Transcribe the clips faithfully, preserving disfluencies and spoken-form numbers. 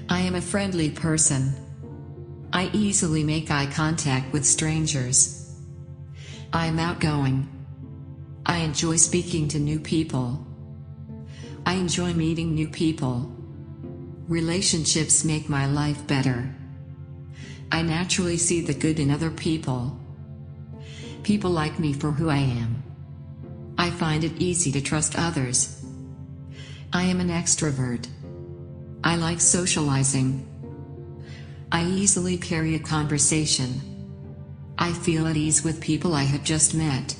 I am a friendly person. I easily make eye contact with strangers. I am outgoing. I enjoy speaking to new people. I enjoy meeting new people. Relationships make my life better. I naturally see the good in other people. People like me for who I am. I find it easy to trust others. I am an extrovert. I like socializing. I easily carry a conversation. I feel at ease with people I have just met.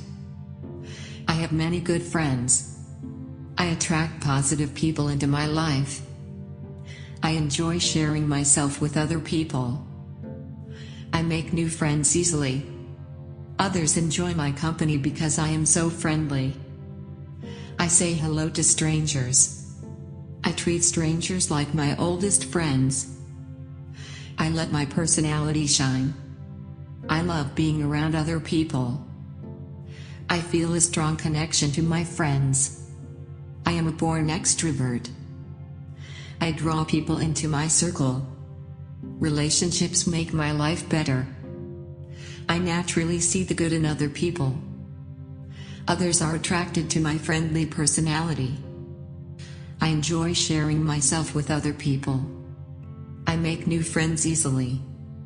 I have many good friends. I attract positive people into my life. I enjoy sharing myself with other people. I make new friends easily. Others enjoy my company because I am so friendly. I say hello to strangers. I treat strangers like my oldest friends. I let my personality shine. I love being around other people. I feel a strong connection to my friends. I am a born extrovert. I draw people into my circle. Relationships make my life better. I naturally see the good in other people. Others are attracted to my friendly personality. I enjoy sharing myself with other people. I make new friends easily.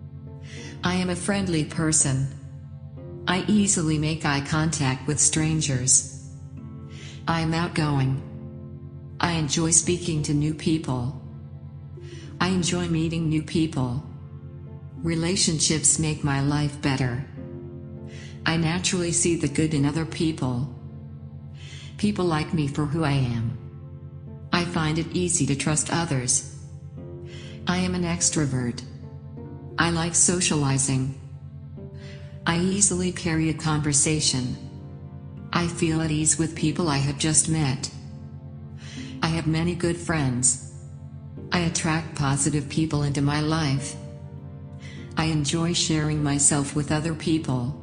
I am a friendly person. I easily make eye contact with strangers. I am outgoing. I enjoy speaking to new people. I enjoy meeting new people. Relationships make my life better. I naturally see the good in other people. People like me for who I am. I find it easy to trust others. I am an extrovert. I like socializing. I easily carry a conversation. I feel at ease with people I have just met. I have many good friends. I attract positive people into my life. I enjoy sharing myself with other people.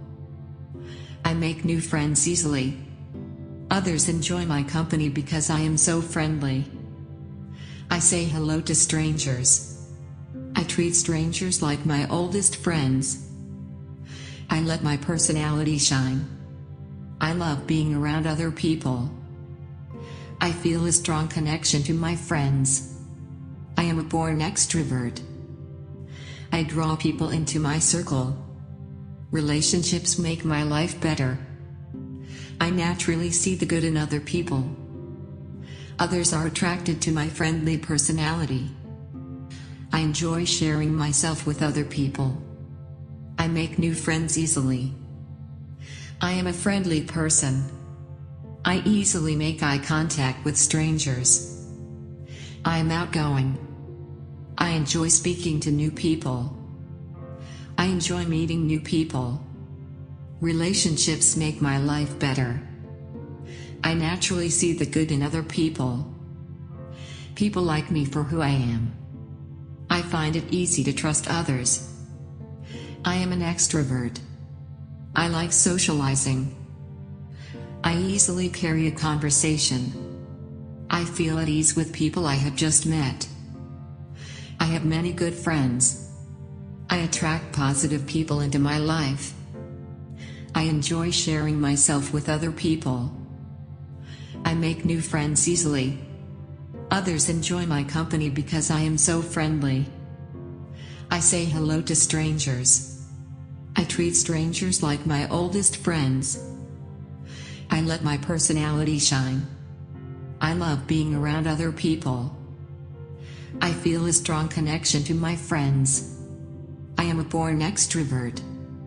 I make new friends easily. Others enjoy my company because I am so friendly. I say hello to strangers. I treat strangers like my oldest friends. I let my personality shine. I love being around other people. I feel a strong connection to my friends. I am a born extrovert. I draw people into my circle. Relationships make my life better. I naturally see the good in other people. Others are attracted to my friendly personality. I enjoy sharing myself with other people. I make new friends easily. I am a friendly person. I easily make eye contact with strangers. I am outgoing. I enjoy speaking to new people. I enjoy meeting new people. Relationships make my life better. I naturally see the good in other people. People like me for who I am. I find it easy to trust others. I am an extrovert. I like socializing. I easily carry a conversation. I feel at ease with people I have just met. I have many good friends. I attract positive people into my life. I enjoy sharing myself with other people. I make new friends easily. Others enjoy my company because I am so friendly. I say hello to strangers. I treat strangers like my oldest friends. I let my personality shine. I love being around other people. I feel a strong connection to my friends. I am a born extrovert.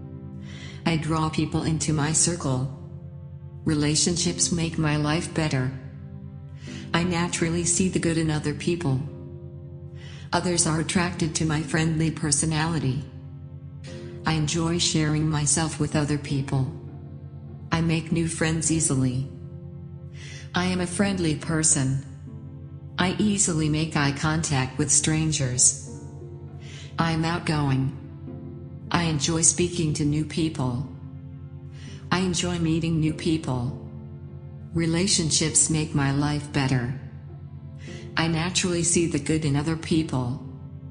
I draw people into my circle. Relationships make my life better. I naturally see the good in other people. Others are attracted to my friendly personality. I enjoy sharing myself with other people. I make new friends easily. I am a friendly person. I easily make eye contact with strangers. I am outgoing. I enjoy speaking to new people. I enjoy meeting new people. Relationships make my life better. I naturally see the good in other people.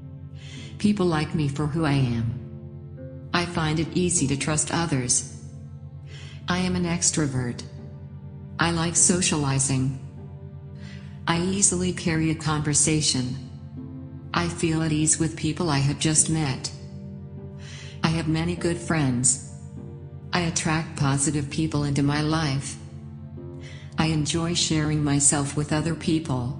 People like me for who I am. I find it easy to trust others. I am an extrovert. I like socializing. I easily carry a conversation. I feel at ease with people I have just met. I have many good friends. I attract positive people into my life. I enjoy sharing myself with other people.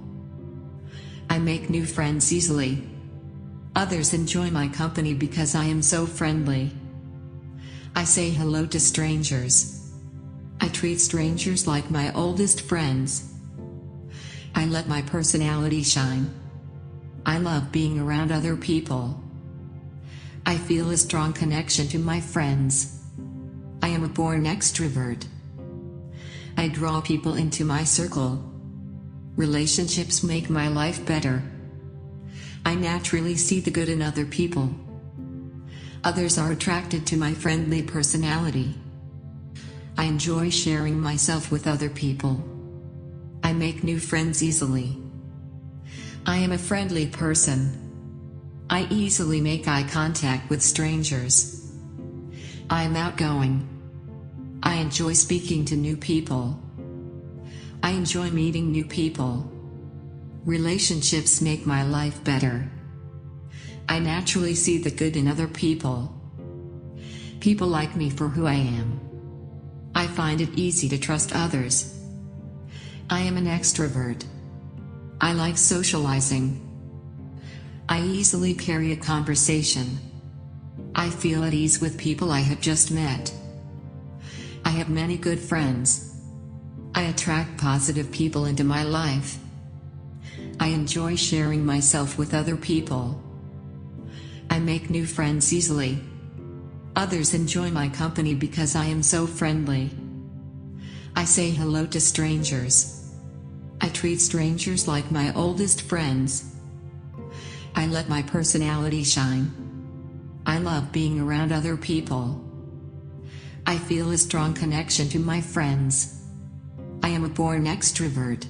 I make new friends easily. Others enjoy my company because I am so friendly. I say hello to strangers. I treat strangers like my oldest friends. I let my personality shine. I love being around other people. I feel a strong connection to my friends. I am a born extrovert. I draw people into my circle. Relationships make my life better. I naturally see the good in other people. Others are attracted to my friendly personality. I enjoy sharing myself with other people. I make new friends easily. I am a friendly person. I easily make eye contact with strangers. I am outgoing. I enjoy speaking to new people. I enjoy meeting new people. Relationships make my life better. I naturally see the good in other people. People like me for who I am. I find it easy to trust others. I am an extrovert. I like socializing. I easily carry a conversation. I feel at ease with people I have just met. I have many good friends. I attract positive people into my life. I enjoy sharing myself with other people. I make new friends easily. Others enjoy my company because I am so friendly. I say hello to strangers. I treat strangers like my oldest friends. I let my personality shine. I love being around other people. I feel a strong connection to my friends. I am a born extrovert.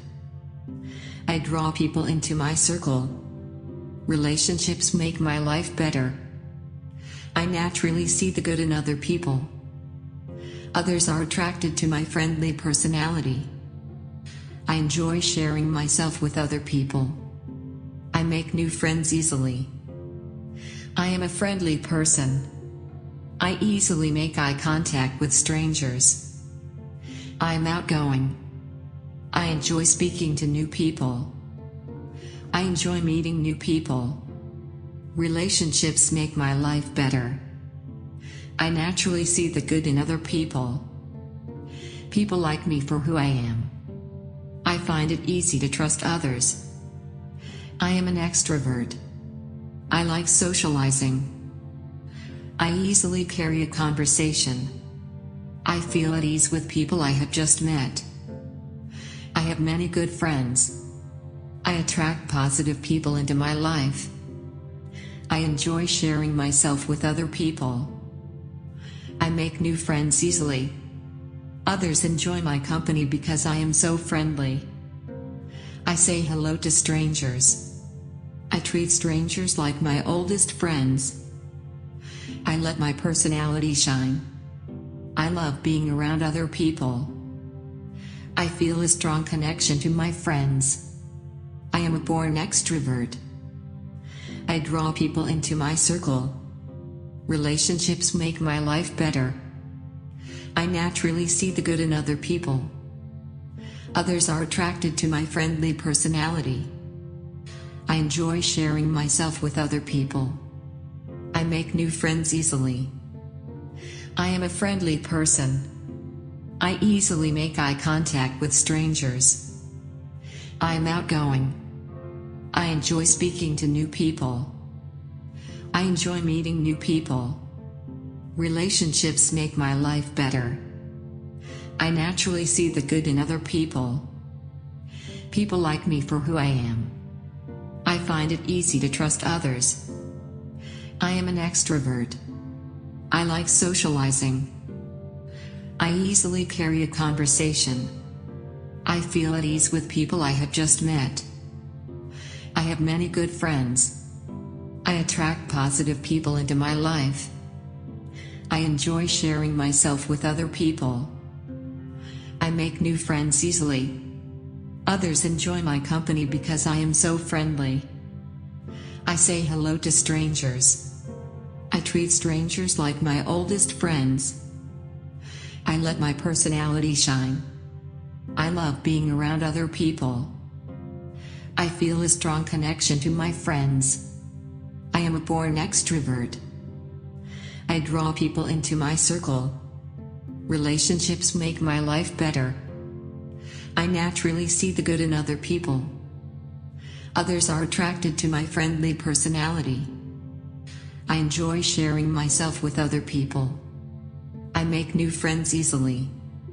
I draw people into my circle. Relationships make my life better. I naturally see the good in other people. Others are attracted to my friendly personality. I enjoy sharing myself with other people. I make new friends easily. I am a friendly person. I easily make eye contact with strangers. I am outgoing. I enjoy speaking to new people. I enjoy meeting new people. Relationships make my life better. I naturally see the good in other people. People like me for who I am. I find it easy to trust others. I am an extrovert. I like socializing. I easily carry a conversation. I feel at ease with people I have just met. I have many good friends. I attract positive people into my life. I enjoy sharing myself with other people. I make new friends easily. Others enjoy my company because I am so friendly. I say hello to strangers. I treat strangers like my oldest friends. I let my personality shine. I love being around other people. I feel a strong connection to my friends. I am a born extrovert. I draw people into my circle. Relationships make my life better. I naturally see the good in other people. Others are attracted to my friendly personality. I enjoy sharing myself with other people. I make new friends easily. I am a friendly person. I easily make eye contact with strangers. I am outgoing. I enjoy speaking to new people. I enjoy meeting new people. Relationships make my life better. I naturally see the good in other people. People like me for who I am. I find it easy to trust others. I am an extrovert. I like socializing. I easily carry a conversation. I feel at ease with people I have just met. I have many good friends. I attract positive people into my life. I enjoy sharing myself with other people. I make new friends easily. Others enjoy my company because I am so friendly. I say hello to strangers. I treat strangers like my oldest friends. I let my personality shine. I love being around other people. I feel a strong connection to my friends. I am a born extrovert. I draw people into my circle. Relationships make my life better. I naturally see the good in other people. Others are attracted to my friendly personality. I enjoy sharing myself with other people. I make new friends easily.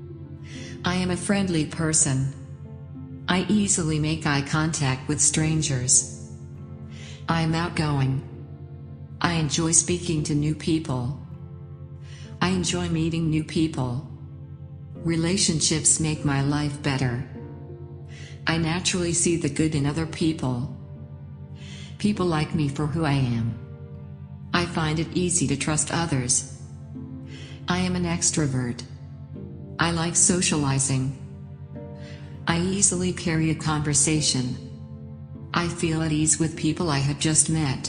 I am a friendly person. I easily make eye contact with strangers. I am outgoing. I enjoy speaking to new people. I enjoy meeting new people. Relationships make my life better. I naturally see the good in other people. People like me for who I am. I find it easy to trust others. I am an extrovert. I like socializing. I easily carry a conversation. I feel at ease with people I have just met.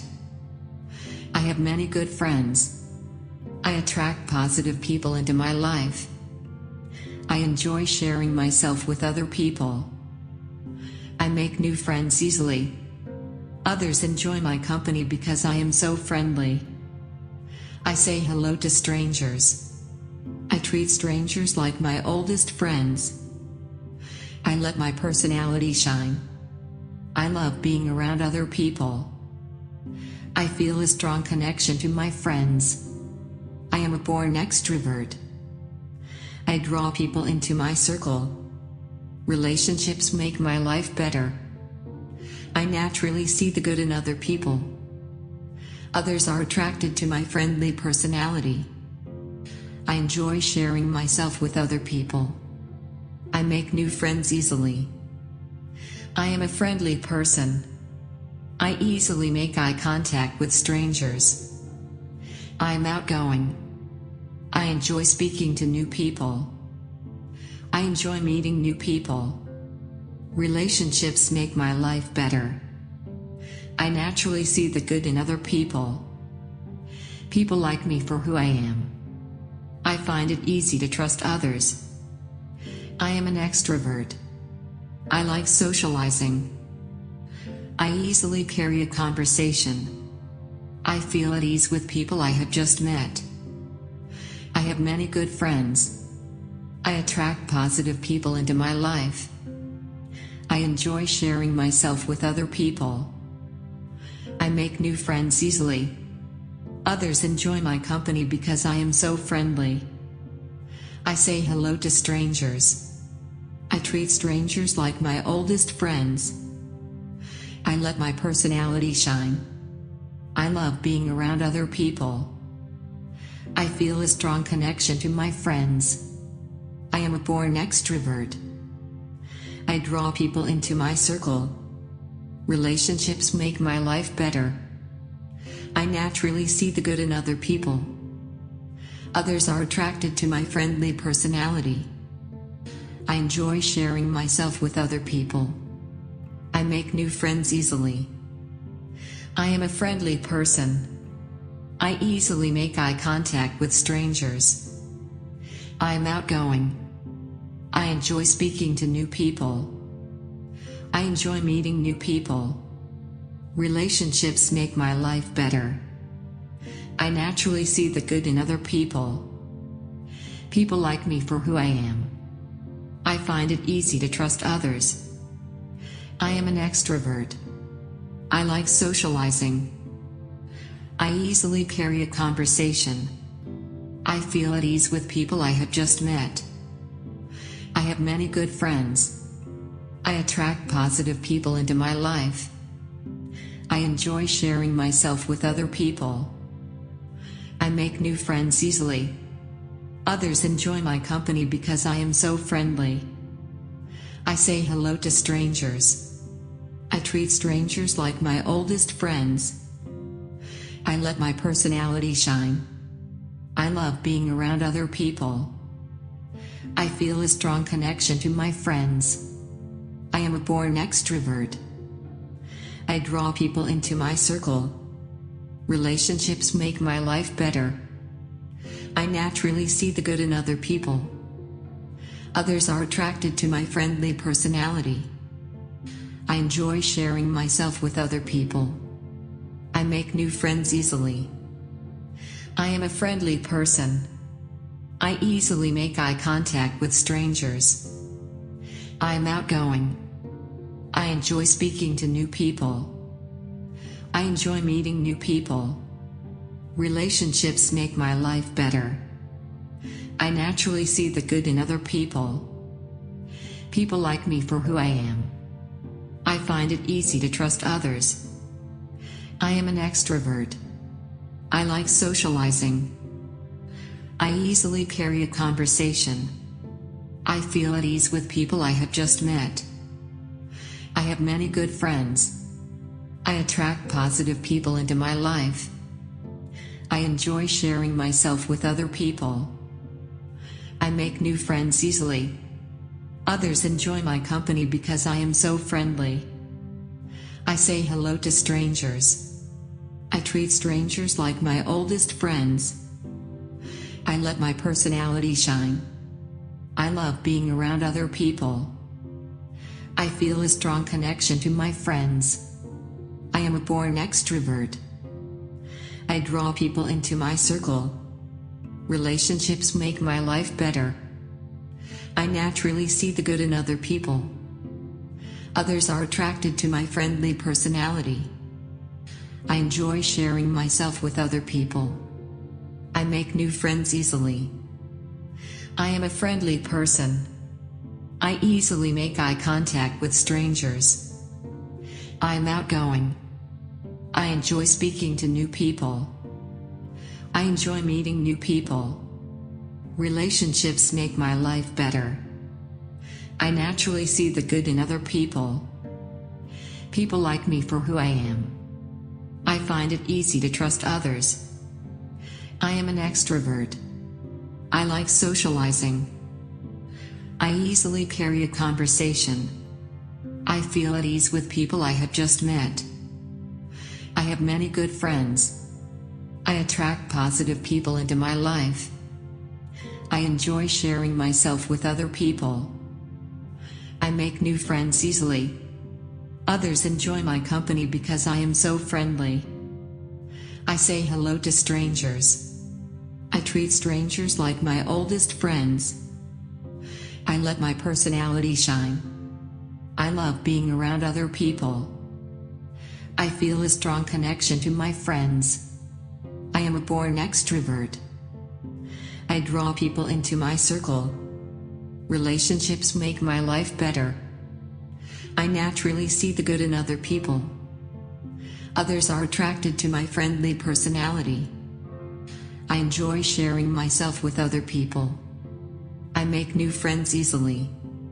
I have many good friends. I attract positive people into my life. I enjoy sharing myself with other people. I make new friends easily. Others enjoy my company because I am so friendly. I say hello to strangers. I treat strangers like my oldest friends. I let my personality shine. I love being around other people. I feel a strong connection to my friends. I am a born extrovert. I draw people into my circle. Relationships make my life better. I naturally see the good in other people. Others are attracted to my friendly personality. I enjoy sharing myself with other people. I make new friends easily. I am a friendly person. I easily make eye contact with strangers. I am outgoing. I enjoy speaking to new people. I enjoy meeting new people. Relationships make my life better. I naturally see the good in other people. People like me for who I am. I find it easy to trust others. I am an extrovert. I like socializing. I easily carry a conversation. I feel at ease with people I have just met. I have many good friends. I attract positive people into my life. I enjoy sharing myself with other people. I make new friends easily. Others enjoy my company because I am so friendly. I say hello to strangers. I treat strangers like my oldest friends. I let my personality shine. I love being around other people. I feel a strong connection to my friends. I am a born extrovert. I draw people into my circle. Relationships make my life better. I naturally see the good in other people. Others are attracted to my friendly personality. I enjoy sharing myself with other people. I make new friends easily. I am a friendly person. I easily make eye contact with strangers. I am outgoing. I enjoy speaking to new people. I enjoy meeting new people. Relationships make my life better. I naturally see the good in other people. People like me for who I am. I find it easy to trust others. I am an extrovert. I like socializing. I easily carry a conversation. I feel at ease with people I have just met. I have many good friends. I attract positive people into my life. I enjoy sharing myself with other people. I make new friends easily. Others enjoy my company because I am so friendly. I say hello to strangers. I treat strangers like my oldest friends. I let my personality shine. I love being around other people. I feel a strong connection to my friends. I am a born extrovert. I draw people into my circle. Relationships make my life better. I naturally see the good in other people. Others are attracted to my friendly personality. I enjoy sharing myself with other people. I make new friends easily. I am a friendly person. I easily make eye contact with strangers. I am outgoing. I enjoy speaking to new people. I enjoy meeting new people. Relationships make my life better. I naturally see the good in other people. People like me for who I am. I find it easy to trust others. I am an extrovert. I like socializing. I easily carry a conversation. I feel at ease with people I have just met. I have many good friends. I attract positive people into my life. I enjoy sharing myself with other people. I make new friends easily. Others enjoy my company because I am so friendly. I say hello to strangers. I treat strangers like my oldest friends. I let my personality shine. I love being around other people. I feel a strong connection to my friends. I am a born extrovert. I draw people into my circle. Relationships make my life better. I naturally see the good in other people. Others are attracted to my friendly personality. I enjoy sharing myself with other people. I make new friends easily. I am a friendly person. I easily make eye contact with strangers. I am outgoing. I enjoy speaking to new people. I enjoy meeting new people. Relationships make my life better. I naturally see the good in other people. People like me for who I am. I find it easy to trust others. I am an extrovert. I like socializing. I easily carry a conversation. I feel at ease with people I have just met. I have many good friends. I attract positive people into my life. I enjoy sharing myself with other people. I make new friends easily. Others enjoy my company because I am so friendly. I say hello to strangers. I treat strangers like my oldest friends. I let my personality shine. I love being around other people. I feel a strong connection to my friends. I am a born extrovert. I draw people into my circle. Relationships make my life better. I naturally see the good in other people. Others are attracted to my friendly personality. I enjoy sharing myself with other people. I make new friends easily.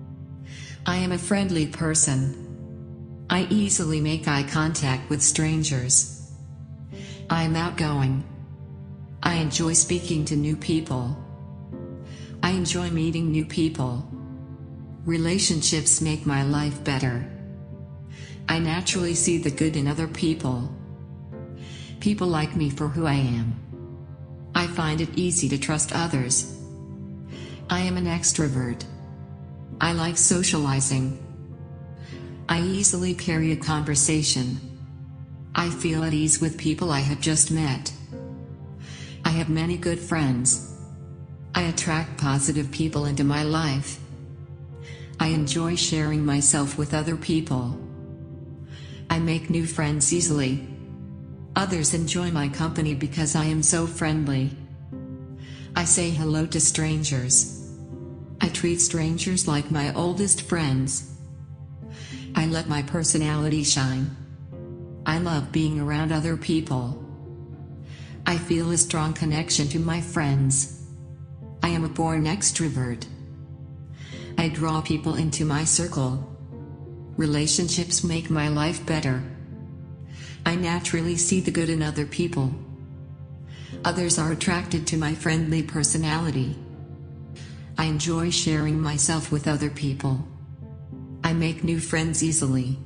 I am a friendly person. I easily make eye contact with strangers. I am outgoing. I enjoy speaking to new people. I enjoy meeting new people. Relationships make my life better. I naturally see the good in other people. People like me for who I am. I find it easy to trust others. I am an extrovert. I like socializing. I easily carry a conversation. I feel at ease with people I have just met. I have many good friends. I attract positive people into my life. I enjoy sharing myself with other people. I make new friends easily. Others enjoy my company because I am so friendly. I say hello to strangers. I treat strangers like my oldest friends. I let my personality shine. I love being around other people. I feel a strong connection to my friends. I am a born extrovert. I draw people into my circle. Relationships make my life better. I naturally see the good in other people. Others are attracted to my friendly personality. I enjoy sharing myself with other people. I make new friends easily.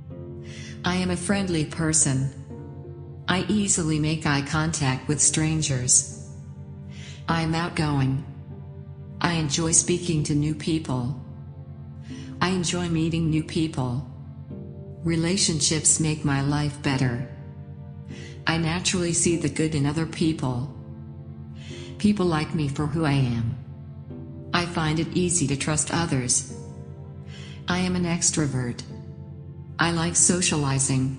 I am a friendly person. I easily make eye contact with strangers. I am outgoing. I enjoy speaking to new people. I enjoy meeting new people. Relationships make my life better. I naturally see the good in other people. People like me for who I am. I find it easy to trust others. I am an extrovert. I like socializing.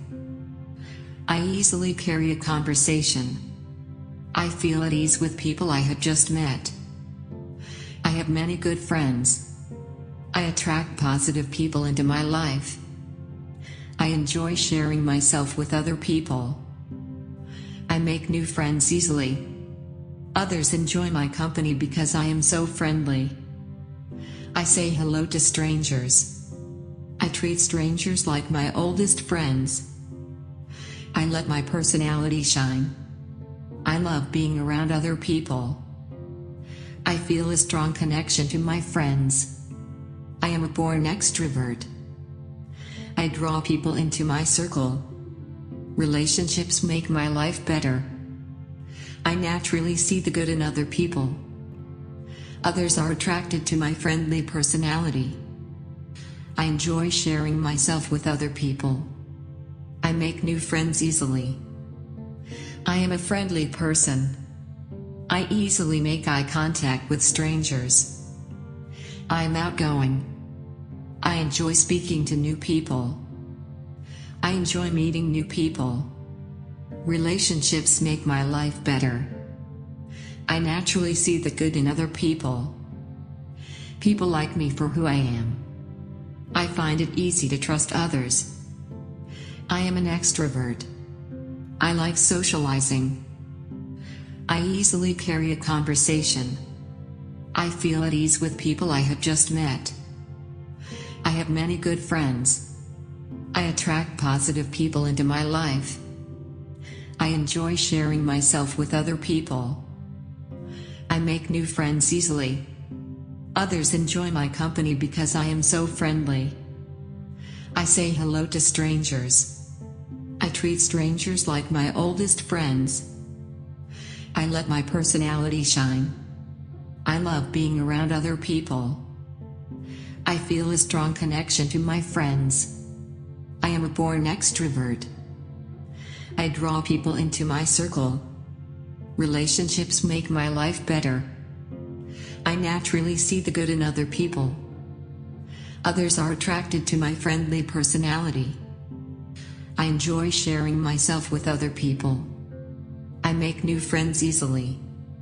I easily carry a conversation. I feel at ease with people I have just met. I have many good friends. I attract positive people into my life. I enjoy sharing myself with other people. I make new friends easily. Others enjoy my company because I am so friendly. I say hello to strangers. I treat strangers like my oldest friends. I let my personality shine. I love being around other people. I feel a strong connection to my friends. I am a born extrovert. I draw people into my circle. Relationships make my life better. I naturally see the good in other people. Others are attracted to my friendly personality. I enjoy sharing myself with other people. I make new friends easily. I am a friendly person. I easily make eye contact with strangers. I am outgoing. I enjoy speaking to new people. I enjoy meeting new people. Relationships make my life better. I naturally see the good in other people. People like me for who I am. I find it easy to trust others. I am an extrovert. I like socializing. I easily carry a conversation. I feel at ease with people I have just met. I have many good friends. I attract positive people into my life. I enjoy sharing myself with other people. I make new friends easily. Others enjoy my company because I am so friendly. I say hello to strangers. I treat strangers like my oldest friends. I let my personality shine. I love being around other people. I feel a strong connection to my friends. I am a born extrovert. I draw people into my circle. Relationships make my life better. I naturally see the good in other people. Others are attracted to my friendly personality. I enjoy sharing myself with other people. I make new friends easily.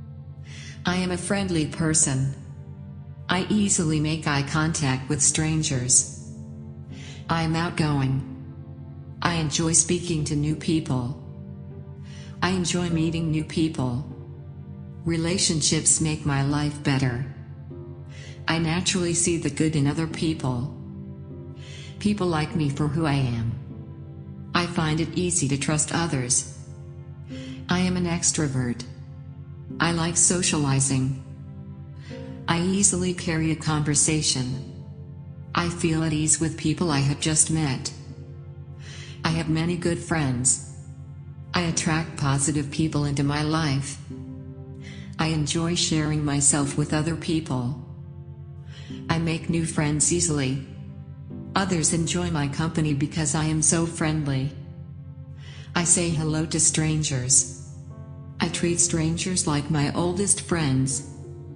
I am a friendly person. I easily make eye contact with strangers. I am outgoing. I enjoy speaking to new people. I enjoy meeting new people. Relationships make my life better. I naturally see the good in other people. People like me for who I am. I find it easy to trust others. I am an extrovert. I like socializing. I easily carry a conversation. I feel at ease with people I have just met. I have many good friends. I attract positive people into my life. I enjoy sharing myself with other people. I make new friends easily. Others enjoy my company because I am so friendly. I say hello to strangers. I treat strangers like my oldest friends.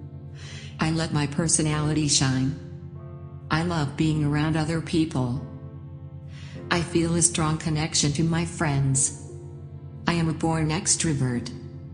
I let my personality shine. I love being around other people. I feel a strong connection to my friends. I am a born extrovert.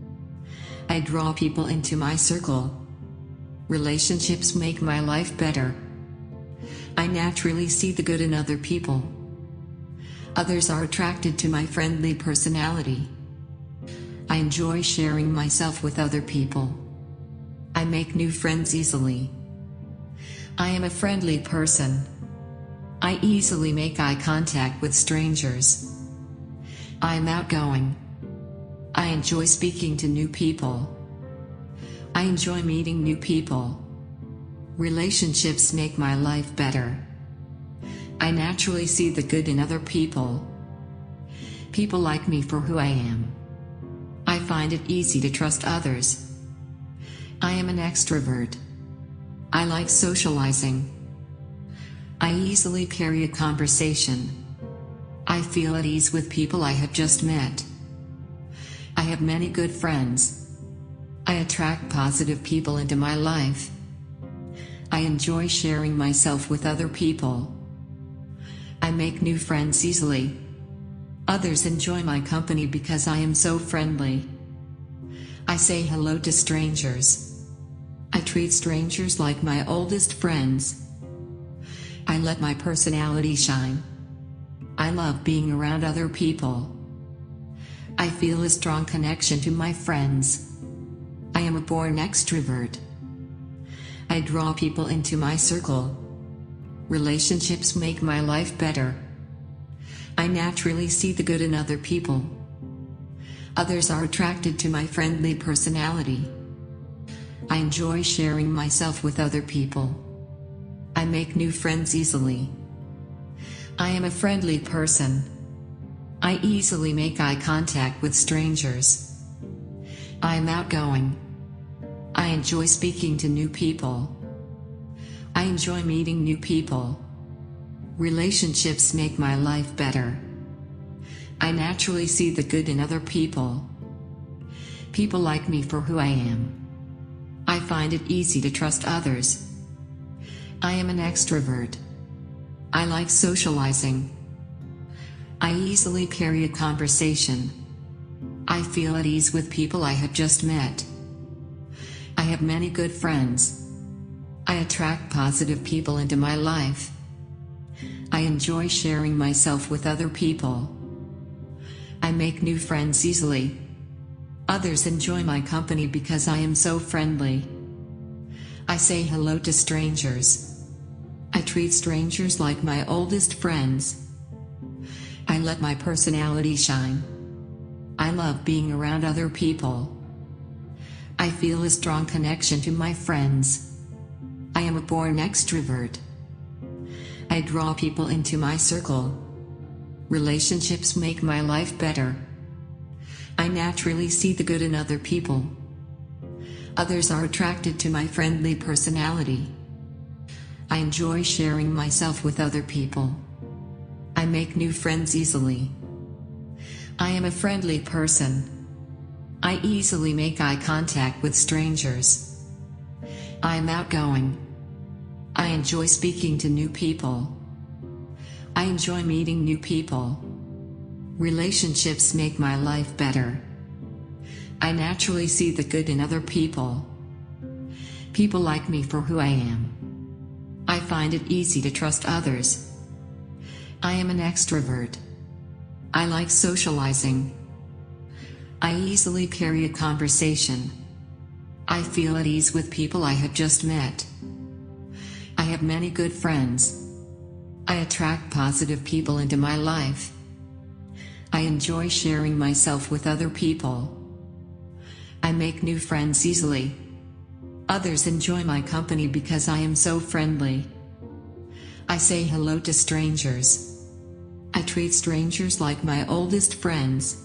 I draw people into my circle. Relationships make my life better. I naturally see the good in other people. Others are attracted to my friendly personality. I enjoy sharing myself with other people. I make new friends easily. I am a friendly person. I easily make eye contact with strangers. I'm outgoing. I enjoy speaking to new people. I enjoy meeting new people. Relationships make my life better. I naturally see the good in other people. People like me for who I am. I find it easy to trust others. I am an extrovert. I like socializing. I easily carry a conversation. I feel at ease with people I have just met. I have many good friends. I attract positive people into my life. I enjoy sharing myself with other people. I make new friends easily. Others enjoy my company because I am so friendly. I say hello to strangers. I treat strangers like my oldest friends. I let my personality shine. I love being around other people. I feel a strong connection to my friends. I am a born extrovert. I draw people into my circle. Relationships make my life better. I naturally see the good in other people. Others are attracted to my friendly personality. I enjoy sharing myself with other people. I make new friends easily. I am a friendly person. I easily make eye contact with strangers. I am outgoing. I enjoy speaking to new people. I enjoy meeting new people. Relationships make my life better. I naturally see the good in other people. People like me for who I am. I find it easy to trust others. I am an extrovert. I like socializing. I easily carry a conversation. I feel at ease with people I have just met. I have many good friends. I attract positive people into my life. I enjoy sharing myself with other people. I make new friends easily. Others enjoy my company because I am so friendly. I say hello to strangers. I treat strangers like my oldest friends. I let my personality shine. I love being around other people. I feel a strong connection to my friends. I am a born extrovert. I draw people into my circle. Relationships make my life better. I naturally see the good in other people. Others are attracted to my friendly personality. I enjoy sharing myself with other people. I make new friends easily. I am a friendly person. I easily make eye contact with strangers. I am outgoing. I enjoy speaking to new people. I enjoy meeting new people. Relationships make my life better. I naturally see the good in other people. People like me for who I am. I find it easy to trust others. I am an extrovert. I like socializing. I easily carry a conversation. I feel at ease with people I have just met. I have many good friends. I attract positive people into my life. I enjoy sharing myself with other people. I make new friends easily. Others enjoy my company because I am so friendly. I say hello to strangers. I treat strangers like my oldest friends.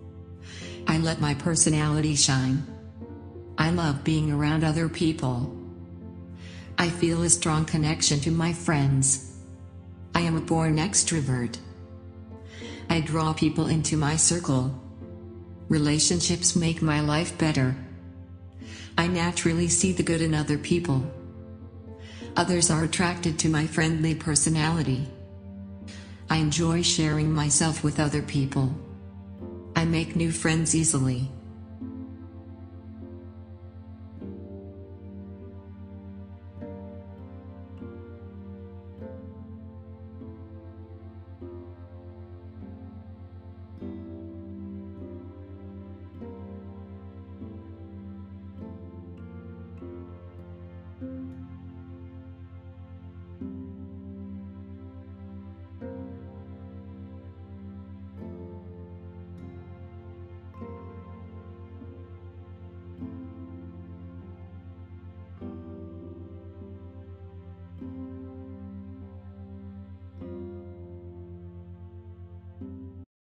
I let my personality shine. I love being around other people. I feel a strong connection to my friends. I am a born extrovert. I draw people into my circle. Relationships make my life better. I naturally see the good in other people. Others are attracted to my friendly personality. I enjoy sharing myself with other people. I make new friends easily.